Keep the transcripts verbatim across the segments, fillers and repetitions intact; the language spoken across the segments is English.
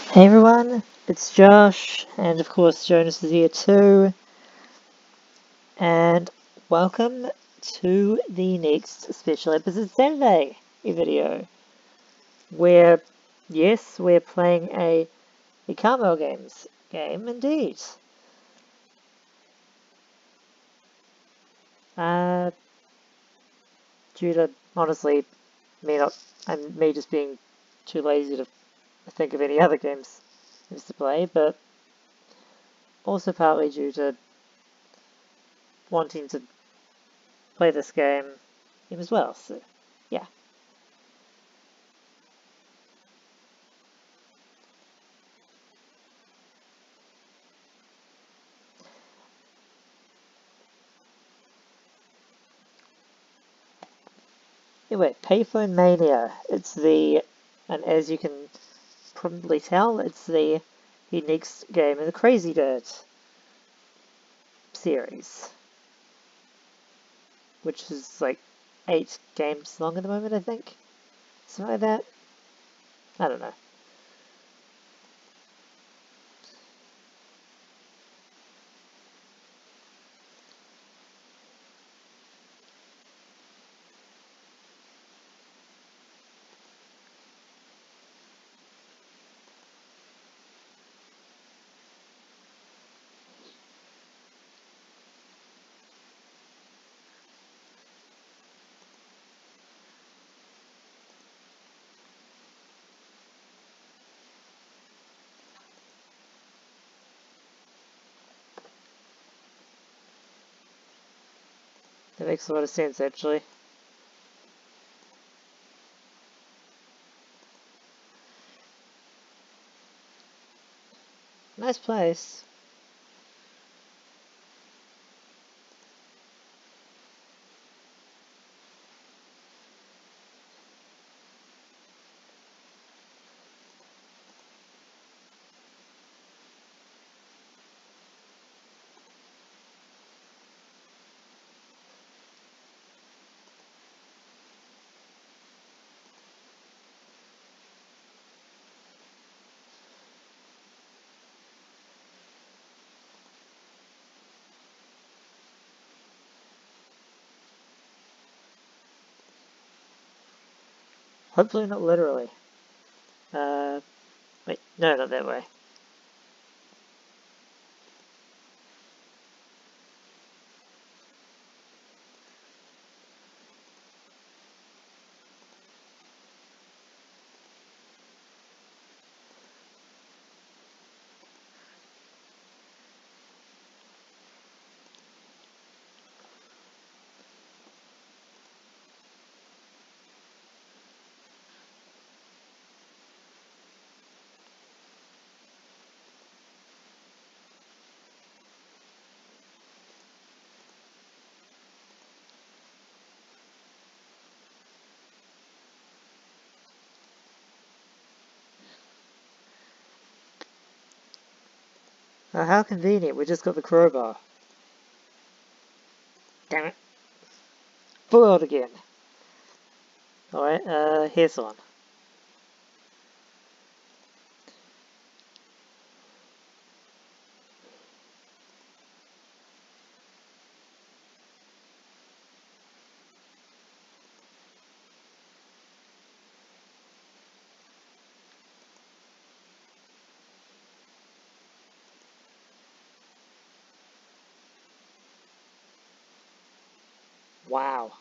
Hey everyone, it's Josh, and of course Jonas is here too, and welcome to the next special episode Saturday video, where, yes, we're playing a, a Carmel games game indeed. Uh, due to, honestly, me not, and me just being too lazy to think of any other games to play, but also partly due to wanting to play this game as well, so yeah. Anyway, Payphone Mania. It's the, and as you can probably tell, it's the, the next game in the Crazy Dirt series, which is like eight games long at the moment, I think. Something like that. I don't know. That makes a lot of sense, actually. Nice place. Hopefully not literally. Uh, wait, no, not that way. Oh, how convenient, we just got the crowbar. Damn it. Foiled again. Alright, uh, here's one. Wow.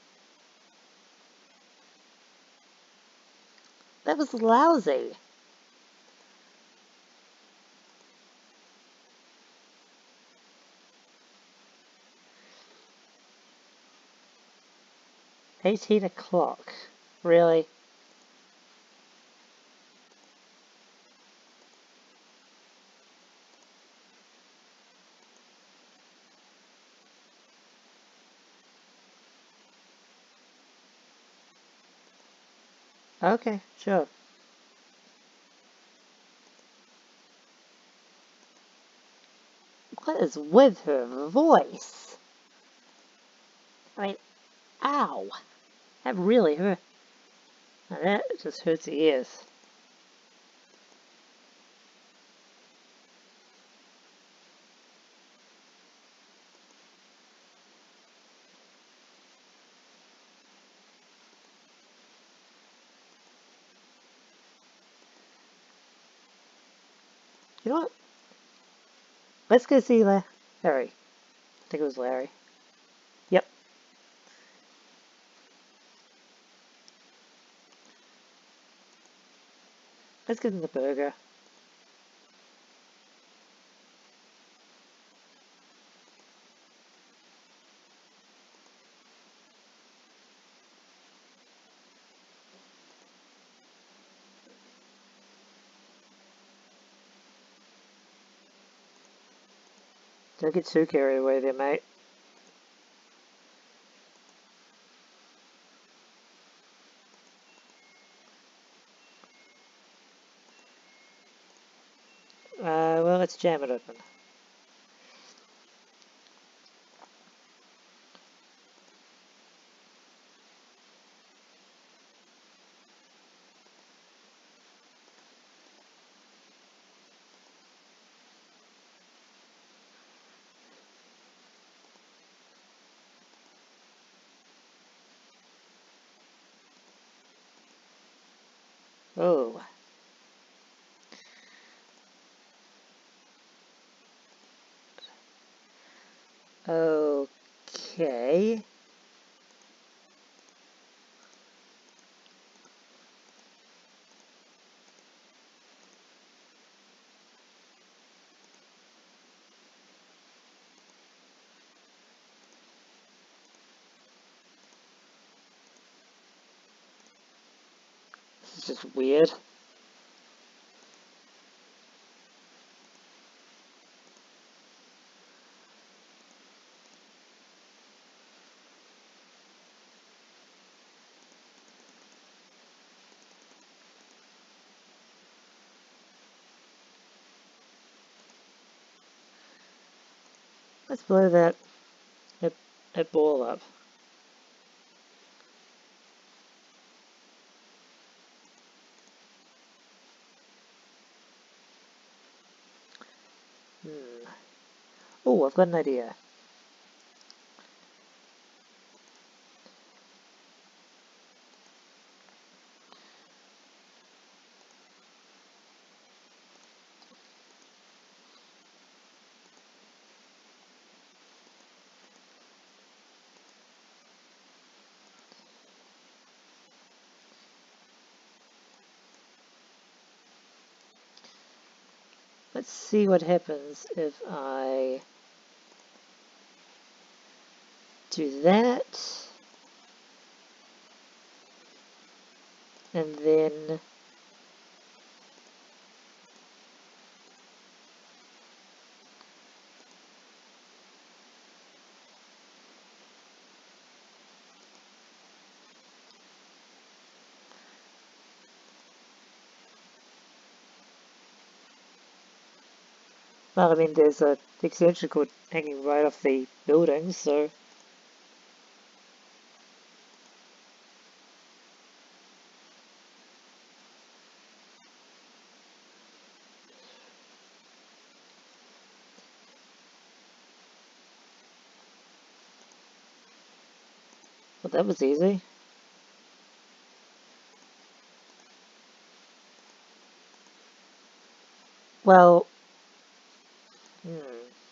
That was lousy. eighteen o'clock. Really? Okay, sure. What is with her voice? I mean, ow. That really hurt. Now that just hurts the ears. You know what? Let's go see La Larry. I think it was Larry. Yep. Let's get in the burger. Don't get too carried away there, mate. Uh, well, let's jam it open. Oh. Okay. This is just weird. Let's blow that, that, that ball up. Hmm. Oh, I've got an idea. Let's see what happens if I do that, and then well, I mean, there's a extension cord hanging right off the building, so well, that was easy. Well, hmm.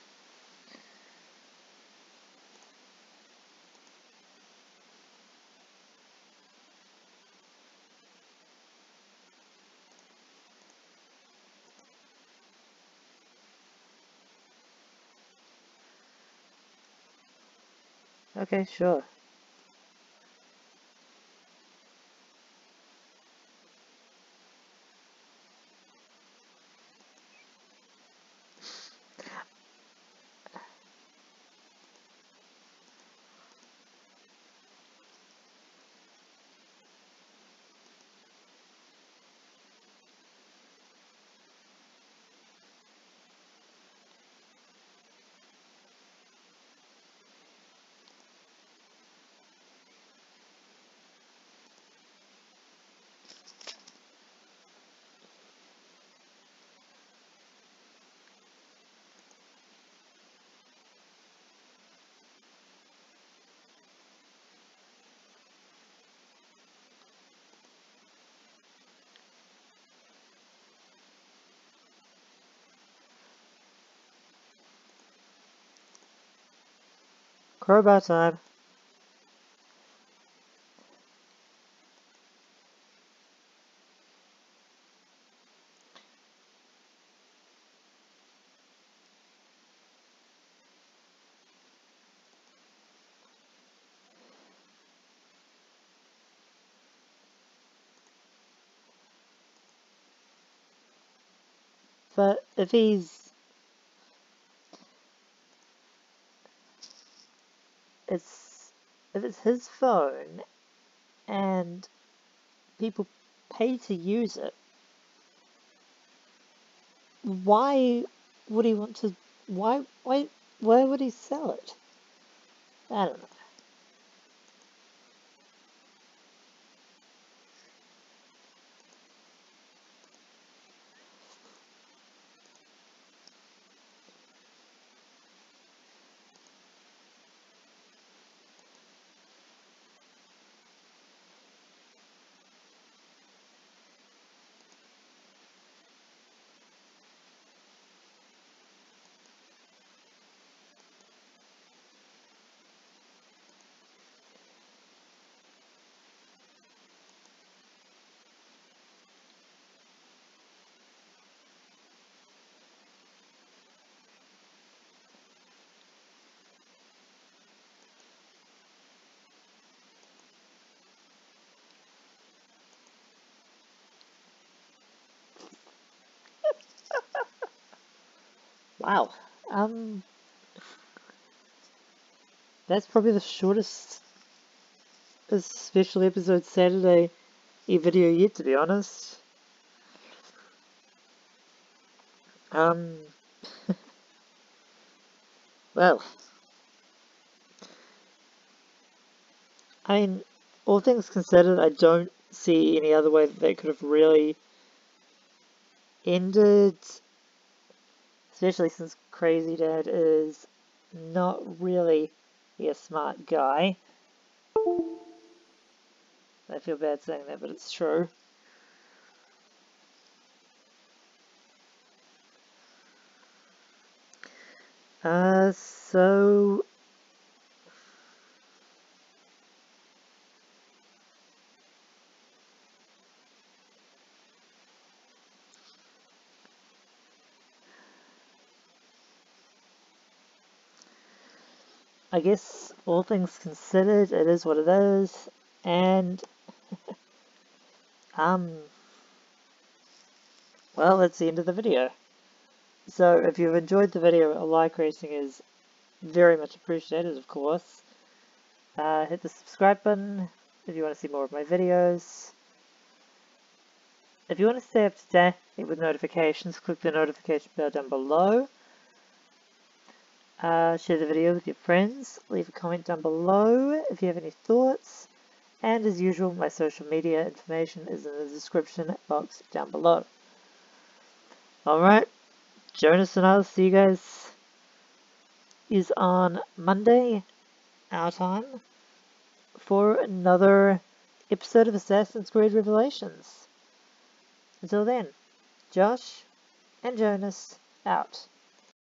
Okay, sure. Crowbar time. But if he's... It's... If it's his phone, and people pay to use it, why would he want to... Why... Why, why would he sell it? I don't know. Wow. Um... That's probably the shortest special episode Saturday e-video yet, to be honest. Um... Well... I mean, all things considered, I don't see any other way that they could have really ended, especially since Crazy Dad is not really a smart guy. I feel bad saying that, but it's true. Uh, so... I guess, all things considered, it is what it is, and... um... Well, that's the end of the video. So, if you've enjoyed the video, a like rating is very much appreciated, of course. Uh, hit the subscribe button if you want to see more of my videos. If you want to stay up to date with notifications, click the notification bell down below. Uh, share the video with your friends. Leave a comment down below if you have any thoughts. And as usual, my social media information is in the description box down below. Alright, Jonas and I'll see you guys is on Monday, our time, for another episode of Assassin's Creed Revelations. Until then, Josh and Jonas out.